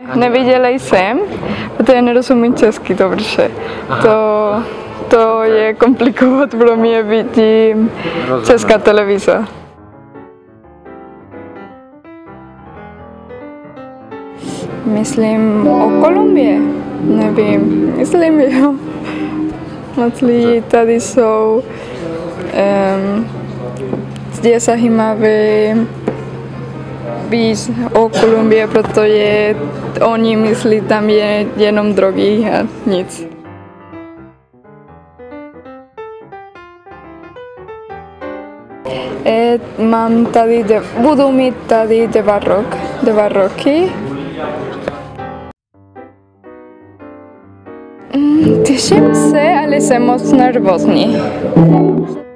Neviděla jsem, protože nerozumím česky dobře. To je komplikovat pro mě, vidím česká televize. Myslím o Kolumbii, nevím, myslím jo. Moc lidí tady jsou zde zajímavé víc o Kolumbii, protože oni myslí, tam je jenom drogy a nic. Budu mít tady 2 roky. Těším se, ale jsem moc nervózní.